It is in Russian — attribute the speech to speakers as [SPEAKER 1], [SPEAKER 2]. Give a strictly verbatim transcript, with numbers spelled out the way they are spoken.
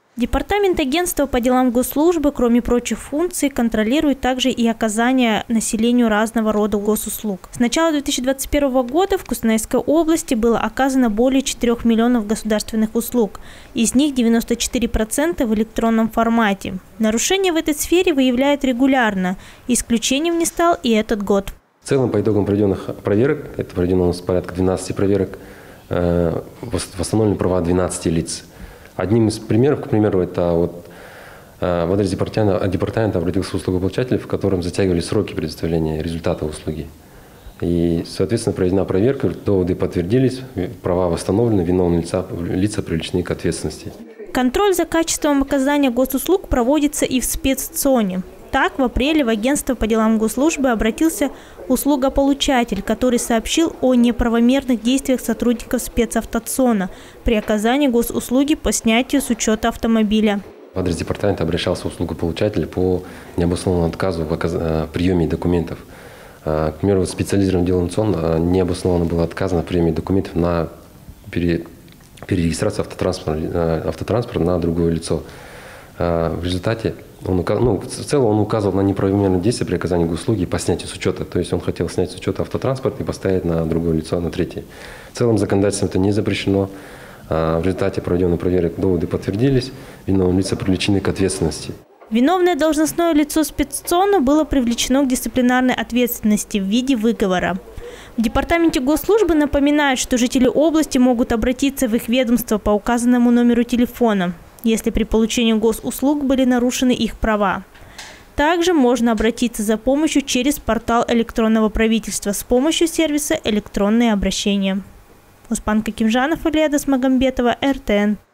[SPEAKER 1] Департамент агентства по делам госслужбы, кроме прочих функций, контролирует также и оказание населению разного рода госуслуг. С начала две тысячи двадцать первого года в Кустанайской области было оказано более четырёх миллионов государственных услуг. Из них девяносто четыре процента в электронном формате. Нарушения в этой сфере выявляют регулярно. Исключением не стал и этот год.
[SPEAKER 2] В целом, по итогам проведенных проверок, это проведено у нас порядка двенадцати проверок, восстановлены права двенадцати лиц. Одним из примеров, к примеру, это вот в адрес департамента, департамента обратился услугополучатель, в котором затягивали сроки предоставления результата услуги. И, соответственно, проведена проверка, доводы подтвердились, права восстановлены, виновные лица, лица привлечены к ответственности.
[SPEAKER 1] Контроль за качеством оказания госуслуг проводится и в спецзоне. Так, в апреле в агентство по делам госслужбы обратился услугополучатель, который сообщил о неправомерных действиях сотрудников спецавтоцона при оказании госуслуги по снятию с учета автомобиля.
[SPEAKER 2] В адрес департамента обращался услугополучатель по необоснованному отказу в приеме документов. К примеру, специализированным делом ЦОН необоснованно было отказано в приеме документов на перерегистрацию автотранспорта, автотранспорта на другое лицо. В результате он, ну, в целом он указывал на неправомерные действия при оказании госуслуги по снятию с учета. То есть он хотел снять с учета автотранспорт и поставить на другое лицо, на третье. В целом законодательством это не запрещено. В результате проведенных проверок доводы подтвердились, виновные лица привлечены к ответственности.
[SPEAKER 1] Виновное должностное лицо спецзоны было привлечено к дисциплинарной ответственности в виде выговора. В департаменте госслужбы напоминают, что жители области могут обратиться в их ведомство по указанному номеру телефона, если при получении госуслуг были нарушены их права. Также можно обратиться за помощью через портал электронного правительства с помощью сервиса «Электронные обращения». Успан Кокимжанов, Илья Досмагамбетова, эр тэ эн.